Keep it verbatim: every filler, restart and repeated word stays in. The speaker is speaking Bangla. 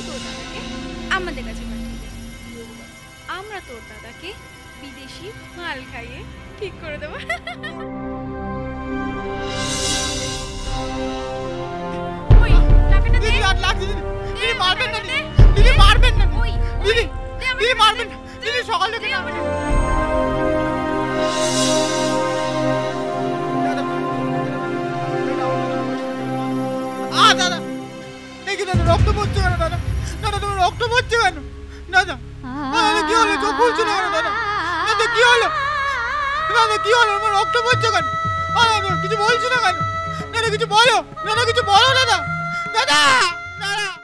তোর দাদাকে আমাদের কাছে পাঠিয়ে দে, আমরা তোর দাদাকে বিদেশি মাল খাইয়ে ঠিক করে দেবো। ওই টাকাটা দে। দিদি আর লাগছে দিদি, দিদি মারবেন না দিদি, দিদি মারবেন না ওই দিদি, দিদি মারবেন না দিদি, সকাল থেকে না দাদা আ দাদা দেখি দাদা রক্ত পড়ছে কেন দাদা, দাদা তোমার রক্ত পড়ছে কেন দাদা, দাদা কি হলো চোখ খুলছে না কেন দাদা, দাদা কি হলো দাদা, কি হলো আমার রক্ত পড়ছে কেন, দাদা কিছু বলছো না কেন, দাদা কিছু বলো, দাদা কিছু বলো দাদা, দাদা দাদা